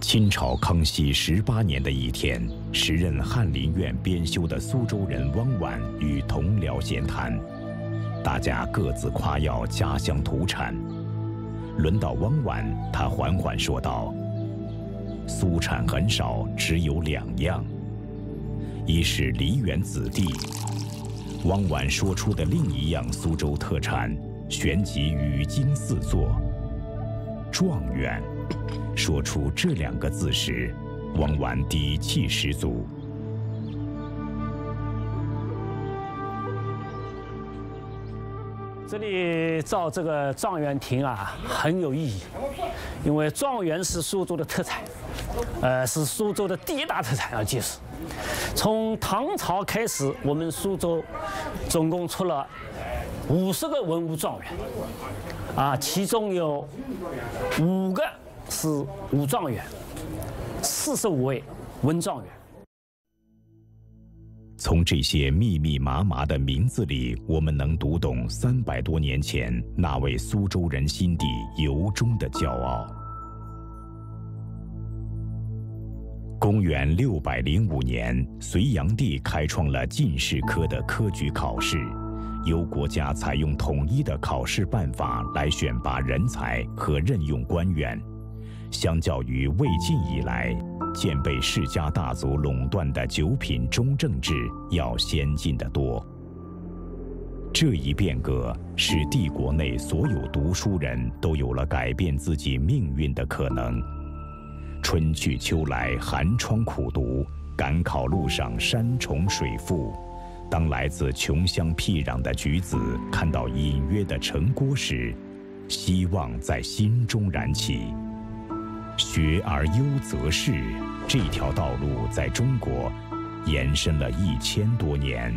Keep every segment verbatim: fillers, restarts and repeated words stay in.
清朝康熙十八年的一天，时任翰林院编修的苏州人汪婉与同僚闲谈，大家各自夸耀家乡土产。轮到汪婉，他缓缓说道：“苏产很少，只有两样，一是梨园子弟。”汪婉说出的另一样苏州特产，旋即语惊四座。状元。说出这两个字时，汪婉底气十足。 这里造这个状元亭啊，很有意义，因为状元是苏州的特产，呃，是苏州的第一大特产啊，即是。从唐朝开始，我们苏州总共出了五十个文武状元，啊，其中有五个是武状元，四十五位文状元。 从这些密密麻麻的名字里，我们能读懂三百多年前那位苏州人心底由衷的骄傲。公元六百零五年，隋炀帝开创了进士科的科举考试，由国家采用统一的考试办法来选拔人才和任用官员。相较于魏晋以来渐被世家大族垄断的九品中正制要先进得多。这一变革使帝国内所有读书人都有了改变自己命运的可能。春去秋来，寒窗苦读，赶考路上山重水复。当来自穷乡僻壤的举子看到隐约的城郭时，希望在心中燃起。学而优则仕，这条道路在中国延伸了一千多年。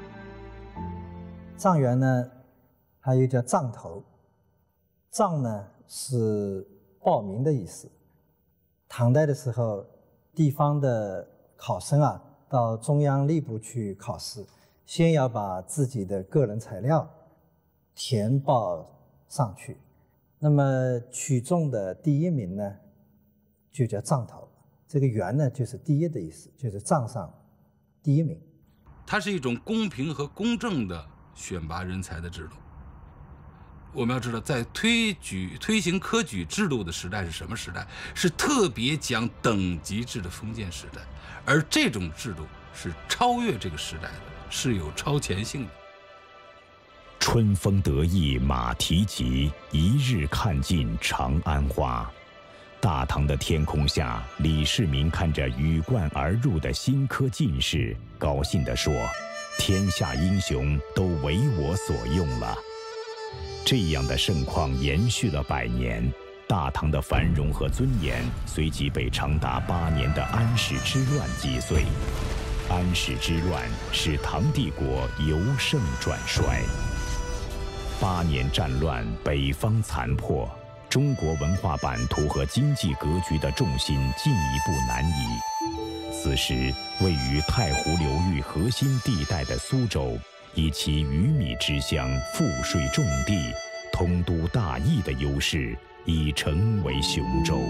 状元呢，还有叫状头。状呢是报名的意思。唐代的时候，地方的考生啊，到中央吏部去考试，先要把自己的个人材料填报上去。那么取中的第一名呢，就叫状头。这个元呢，就是第一的意思，就是账上第一名。 它是一种公平和公正的选拔人才的制度。我们要知道，在推举推行科举制度的时代是什么时代？是特别讲等级制的封建时代，而这种制度是超越这个时代的，是有超前性的。 春风得意马蹄疾，一日看尽长安花。大唐的天空下，李世民看着鱼贯而入的新科进士，高兴地说：“天下英雄都为我所用了。”这样的盛况延续了百年，大唐的繁荣和尊严随即被长达八年的安史之乱击碎。安史之乱使唐帝国由盛转衰。八年战乱，北方残破，中国文化版图和经济格局的重心进一步南移。此时，位于太湖流域核心地带的苏州，以其鱼米之乡、赋税重地、通都大邑的优势，已成为雄州。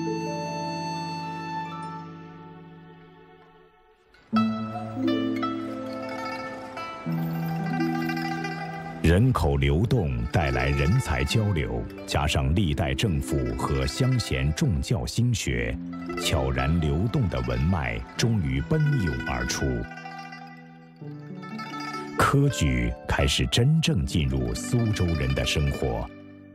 人口流动带来人才交流，加上历代政府和乡贤重教兴学，悄然流动的文脉终于奔涌而出。科举开始真正进入苏州人的生活。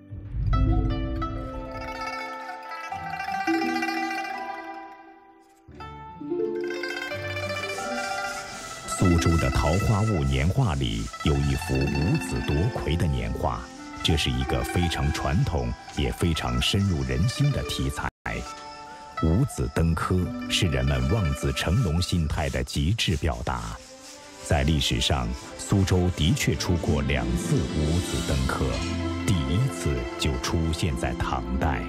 苏州的桃花坞年画里有一幅五子夺魁的年画，这是一个非常传统也非常深入人心的题材。五子登科是人们望子成龙心态的极致表达。在历史上，苏州的确出过两次五子登科，第一次就出现在唐代。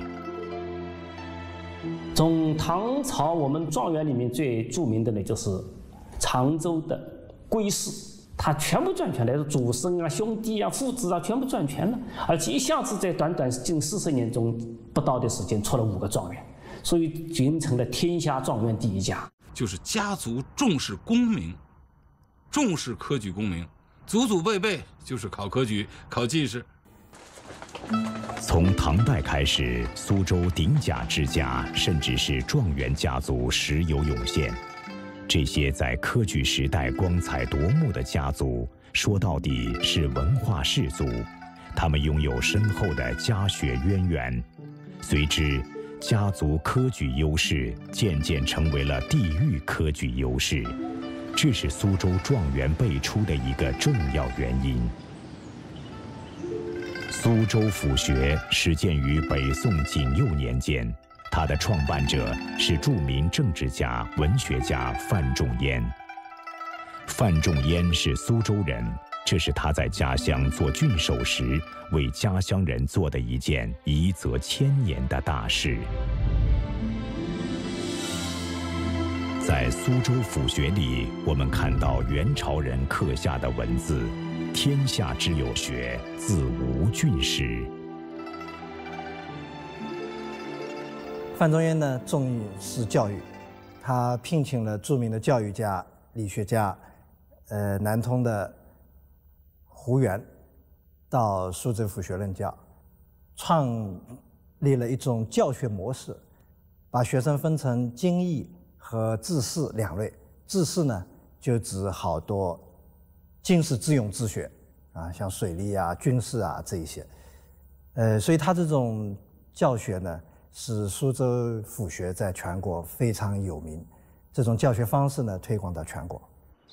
从唐朝，我们状元里面最著名的呢，就是常州的归氏，他全部赚全了，祖孙啊、兄弟啊、父子啊，全部赚全了，而且一下子在短短近四十年中不到的时间出了五个状元， 所以形成了天下状元第一家。 就是家族重视功名，重视科举功名，祖祖辈辈就是考科举、考进士。 从唐代开始，苏州鼎甲之家，甚至是状元家族时有涌现。这些在科举时代光彩夺目的家族，说到底是文化士族，他们拥有深厚的家学渊源。随之，家族科举优势渐渐成为了地域科举优势，这是苏州状元辈出的一个重要原因。苏州府学始建于北宋景佑年间，它的创办者是著名政治家、文学家范仲淹。范仲淹是苏州人，这是他在家乡做郡守时为家乡人做的一件遗泽千年的大事。在苏州府学里，我们看到元朝人刻下的文字：天下之有学，自无郡士。 范仲淹呢，重视教育，他聘请了著名的教育家、理学家，呃，南通的胡元到苏州府学任教，创立了一种教学模式，把学生分成经义和治世两类。治世呢，就指好多经世致用之学啊，像水利啊、军事啊这一些。呃，所以他这种教学呢，使苏州府学在全国非常有名。这种教学方式呢，推广到全国。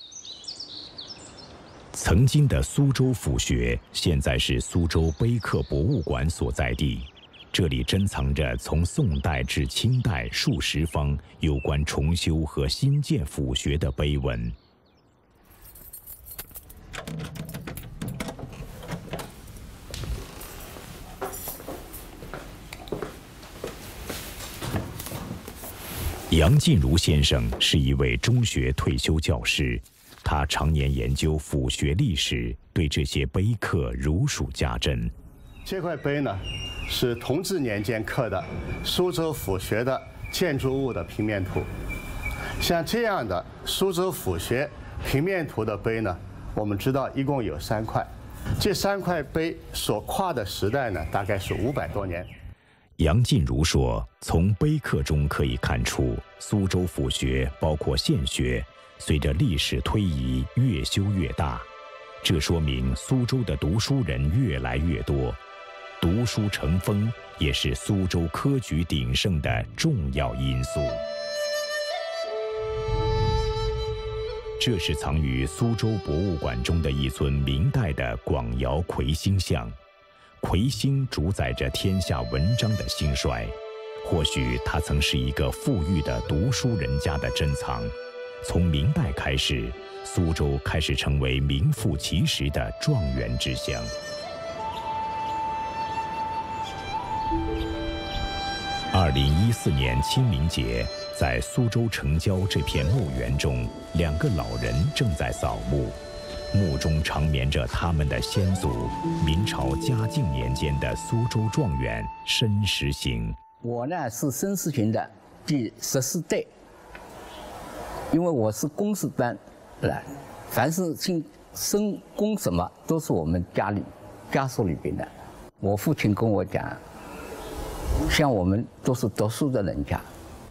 曾经的苏州府学，现在是苏州碑刻博物馆所在地。这里珍藏着从宋代至清代数十方有关重修和新建府学的碑文。杨进如先生是一位中学退休教师，他常年研究府学历史，对这些碑刻如数家珍。 这块碑呢，是同治年间刻的苏州府学的建筑物的平面图。像这样的苏州府学平面图的碑呢，我们知道一共有三块，这三块碑所跨的时代呢，大概是五百多年。 杨进如说，从碑刻中可以看出，苏州府学包括县学，随着历史推移越修越大，这说明苏州的读书人越来越多，读书成风也是苏州科举鼎盛的重要因素。这是藏于苏州博物馆中的一尊明代的广窑魁星像，魁星主宰着天下文章的兴衰，或许它曾是一个富裕的读书人家的珍藏。从明代开始，苏州开始成为名副其实的状元之乡。二零一四年清明节，在苏州城郊这片墓园中，两个老人正在扫墓，墓中长眠着他们的先祖，明朝嘉靖年间的苏州状元申时行。 我呢是申时行的第十四代，因为我是公事端来，凡是姓申公什么都是我们家里家属里边的。我父亲跟我讲，像我们都是读书的人家。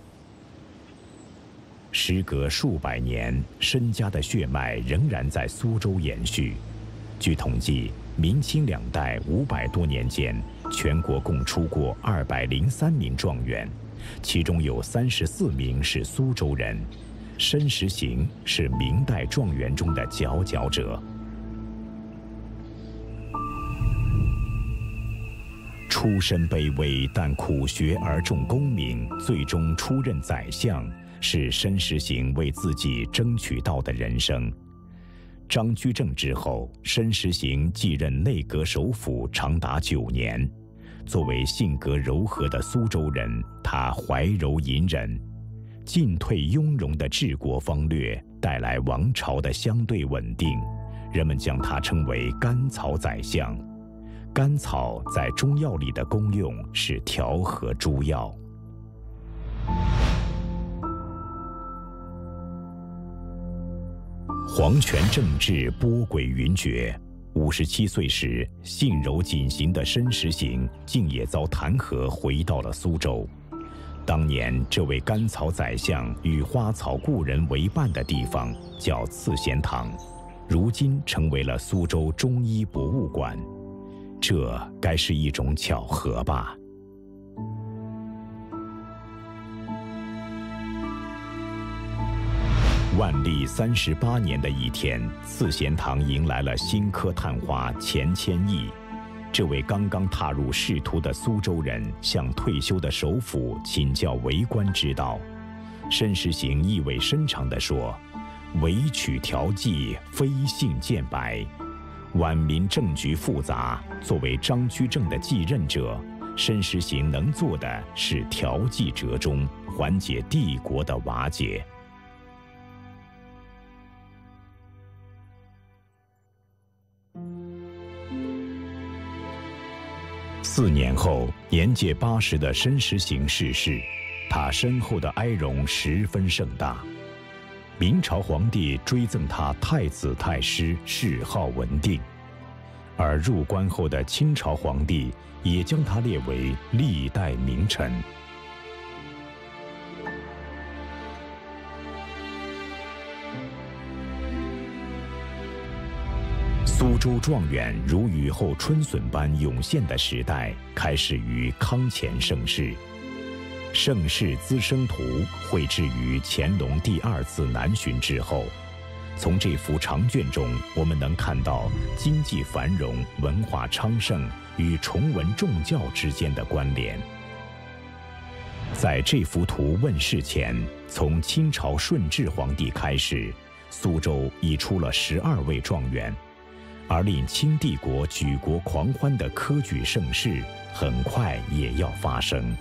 时隔数百年，申家的血脉仍然在苏州延续。据统计，明清两代五百多年间，全国共出过二百零三名状元，其中有三十四名是苏州人。申时行是明代状元中的佼佼者。出身卑微但苦学而重功名，最终出任宰相，是申时行为自己争取到的人生。张居正之后，申时行继任内阁首辅长达九年。作为性格柔和的苏州人，他怀柔隐忍，进退雍容的治国方略带来王朝的相对稳定，人们将他称为甘草宰相。甘草在中药里的功用是调和诸药。 皇权政治波诡云谲，五十七岁时性柔谨行的申时行竟也遭弹劾，回到了苏州。当年这位甘草宰相与花草故人为伴的地方叫赐贤堂，如今成为了苏州中医博物馆。这该是一种巧合吧。万历三十八年的一天，赐贤堂迎来了新科探花钱谦益。这位刚刚踏入仕途的苏州人向退休的首辅请教为官之道。申时行意味深长地说：“唯取调剂，非信见白。晚民政局复杂，作为张居正的继任者，申时行能做的是调剂折中，缓解帝国的瓦解。”四年后，年届八十的申时行逝世，他身后的哀荣十分盛大。明朝皇帝追赠他太子太师，谥号文定，而入关后的清朝皇帝也将他列为历代名臣。苏州状元如雨后春笋般涌现的时代，开始于康乾盛世。盛世资生图绘制于乾隆第二次南巡之后。从这幅长卷中，我们能看到经济繁荣、文化昌盛与崇文重教之间的关联。在这幅图问世前，从清朝顺治皇帝开始，苏州已出了十二位状元。而令清帝国举国狂欢的科举盛世，很快也要发生。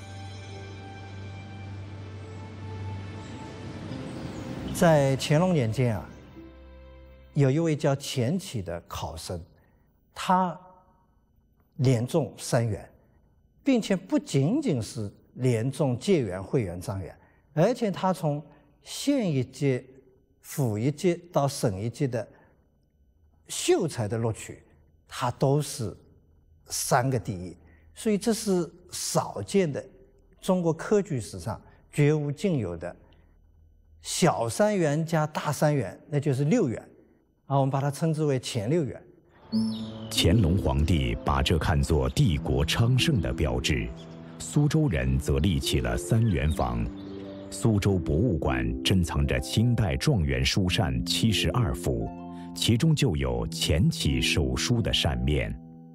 在乾隆年间啊，有一位叫钱起的考生，他连中三元，并且不仅仅是连中解元、会元、状元，而且他从县一级、府一级到省一级的秀才的录取，他都是三个第一，所以这是少见的，中国科举史上绝无仅有的小三元加大三元，那就是六元，啊，我们把它称之为前六元。 乾隆皇帝把这看作帝国昌盛的标志，苏州人则立起了三元坊。苏州博物馆珍藏着清代状元书扇七十二幅。其中就有钱起手书的扇面。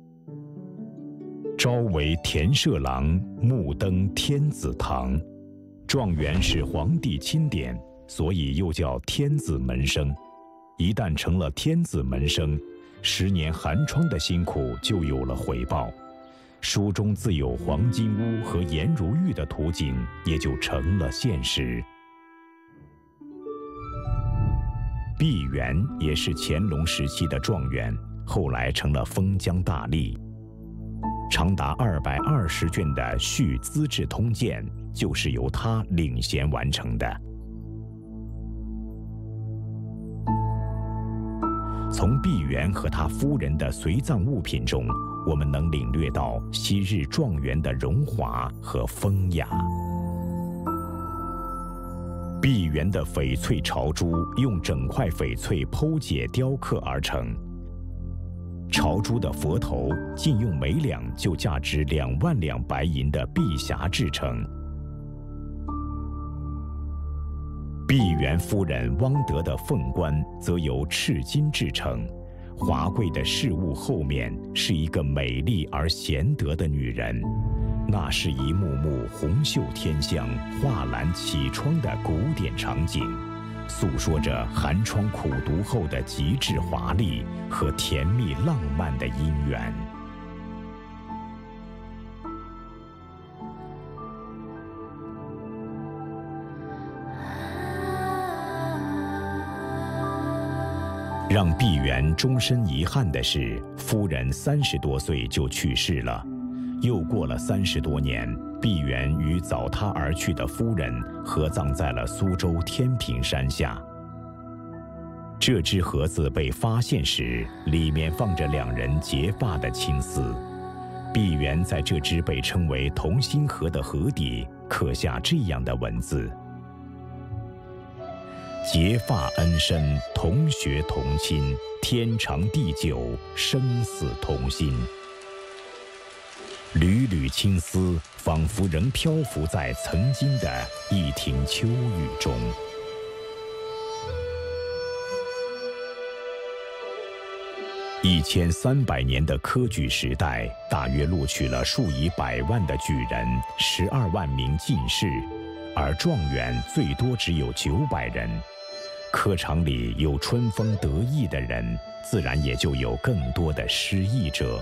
朝为田舍郎，暮登天子堂。状元是皇帝钦点，所以又叫天子门生。一旦成了天子门生，十年寒窗的辛苦就有了回报。书中自有黄金屋和颜如玉的图景，也就成了现实。毕沅也是乾隆时期的状元，后来成了封疆大吏。长达二百二十卷的《续资治通鉴》就是由他领衔完成的。从毕沅和他夫人的随葬物品中，我们能领略到昔日状元的荣华和风雅。毕沅的翡翠朝珠用整块翡翠剖解雕刻而成，朝珠的佛头仅用每两就价值两万两白银的碧匣制成。毕沅夫人汪德的凤冠则由赤金制成，华贵的饰物后面是一个美丽而贤德的女人。那是一幕幕红袖添香、画栏启窗的古典场景，诉说着寒窗苦读后的极致华丽和甜蜜浪漫的姻缘。让毕沅终身遗憾的是，夫人三十多岁就去世了。又过了三十多年，毕沅与早他而去的夫人合葬在了苏州天平山下。 这只盒子被发现时，里面放着两人结发的青丝。毕沅在这只被称为同心盒的盒底刻下这样的文字：结发恩深，同学同亲，天长地久，生死同心。缕缕青丝仿佛仍漂浮在曾经的一庭秋雨中。一千三百年的科举时代，大约录取了数以百万的举人，十二万名进士，而状元最多只有九百人。科场里有春风得意的人，自然也就有更多的失意者。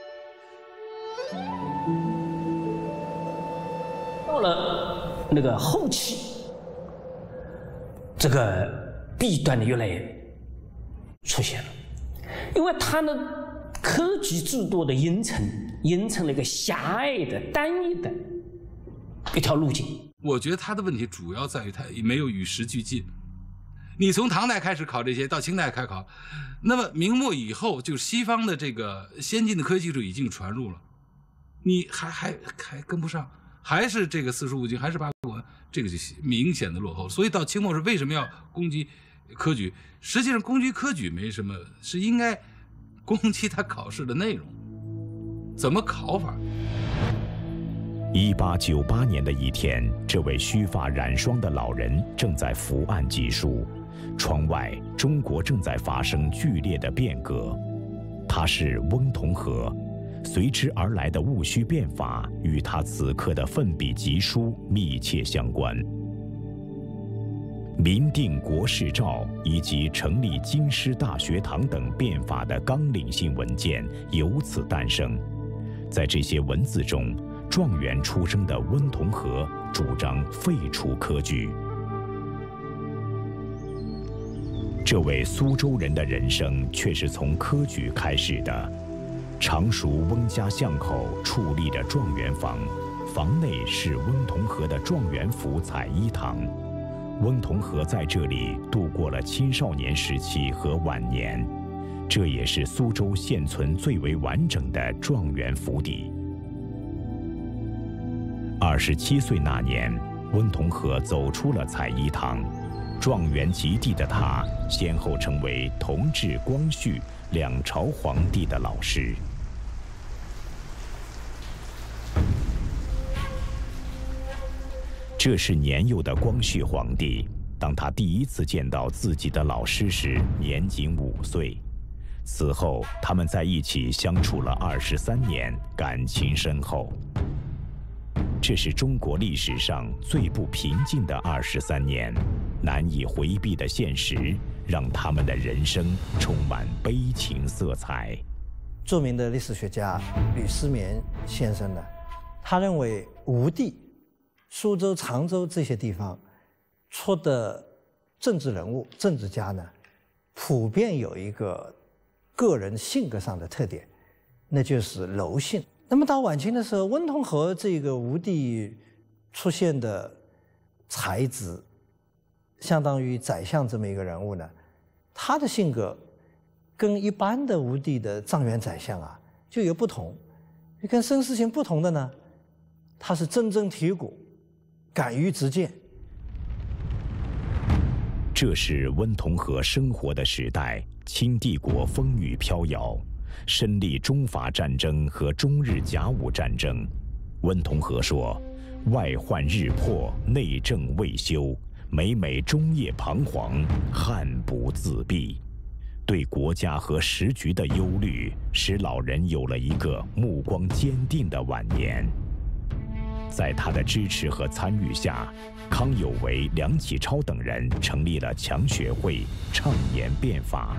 到了那个后期，这个弊端的越来越出现了。因为他的科举制度的形成，形成了一个狭隘的、单一的一条路径。 我觉得他的问题主要在于他没有与时俱进。你从唐代开始考这些，到清代开考，那么明末以后，就西方的这个先进的科学技术已经传入了，你还还还跟不上，还是这个四书五经，还是八股文，这个就明显的落后。所以到清末是为什么要攻击科举？实际上攻击科举没什么，是应该攻击他考试的内容，怎么考法。 一八九八年的一天，这位须发染霜的老人正在伏案记书，窗外中国正在发生剧烈的变革。他是翁同龢，随之而来的戊戌变法与他此刻的奋笔疾书密切相关。民定国事诏以及成立京师大学堂等变法的纲领性文件由此诞生。在这些文字中，状元出身的翁同龢主张废除科举。这位苏州人的人生却是从科举开始的。常熟翁家巷口矗立着状元房，房内是翁同龢的状元府采衣堂。翁同龢在这里度过了青少年时期和晚年，这也是苏州现存最为完整的状元府邸。二十七岁那年，翁同龢走出了采衣堂，状元及第的他，先后成为同治、光绪两朝皇帝的老师。这是年幼的光绪皇帝，当他第一次见到自己的老师时，年仅五岁。此后，他们在一起相处了二十三年，感情深厚。这是中国历史上最不平静的二十三年，难以回避的现实，让他们的人生充满悲情色彩。 著名的历史学家吕思勉先生呢，他认为吴地、苏州、常州这些地方出的政治人物、政治家呢，普遍有一个个人性格上的特点，那就是柔性。那么到晚清的时候，翁同龢这个吴地出现的才子，相当于宰相这么一个人物呢，他的性格跟一般的吴地的状元宰相啊就有不同。跟申思晴不同的呢，他是铮铮铁骨，敢于直谏。 这是翁同龢生活的时代，清帝国风雨飘摇，身历中法战争和中日甲午战争。翁同龢说：“外患日迫，内政未休，每每终夜彷徨，汗不自避。”对国家和时局的忧虑，使老人有了一个目光坚定的晚年。在他的支持和参与下，康有为、梁启超等人成立了强学会，倡言变法。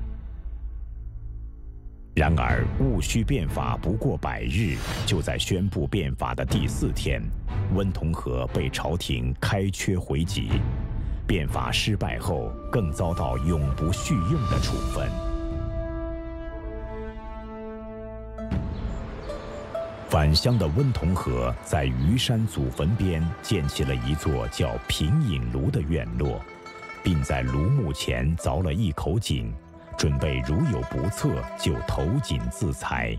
然而，戊戌变法不过百日，就在宣布变法的第四天，翁同龢被朝廷开缺回籍。变法失败后，更遭到永不叙用的处分。返乡的翁同龢在虞山祖坟边建起了一座叫平隐庐的院落， 并在庐墓前凿了一口井，准备如有不测就投井自裁。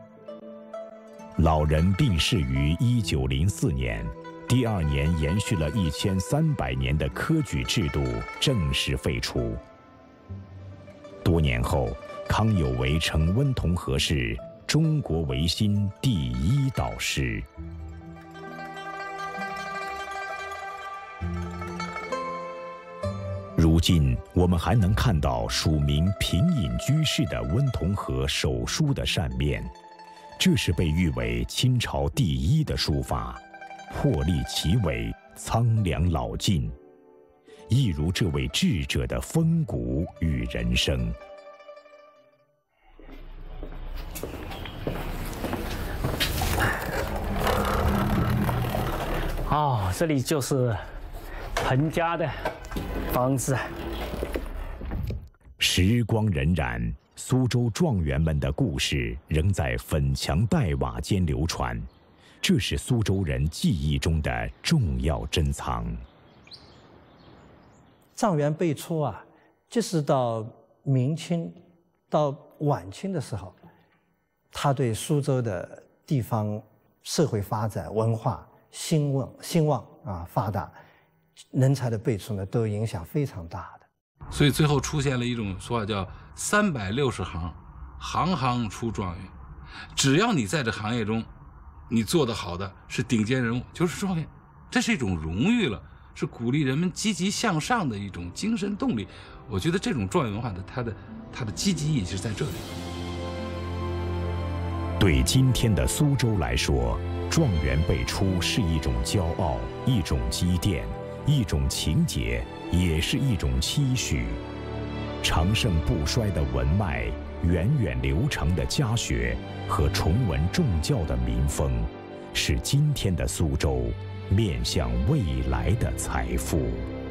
老人病逝于一九零四年，第二年延续了一千三百年的科举制度正式废除。多年后，康有为称温同和是中国维新第一导师。如今，我们还能看到署名平隐居士的温同和手书的扇面，这是被誉为清朝第一的书法，魄力奇伟，苍凉老劲，一如这位智者的风骨与人生。 哦，这里就是彭家的房子。 时光荏苒，苏州状元们的故事仍在粉墙黛瓦间流传，这是苏州人记忆中的重要珍藏。 状元辈出啊，就是到明清、到晚清的时候，他对苏州的地方社会发展、文化兴旺、兴旺啊发达，人才的辈出呢，都影响非常大的。 所以最后出现了一种说法，叫“三百六十行，行行出状元”。只要你在这行业中，你做得好的是顶尖人物，就是状元，这是一种荣誉了，是鼓励人们积极向上的一种精神动力。我觉得这种状元文化的它的它的积极意义是在这里。 对今天的苏州来说，状元辈出是一种骄傲，一种积淀，一种情结，也是一种期许。长盛不衰的文脉，源远流长的家学和崇文重教的民风，是今天的苏州面向未来的财富。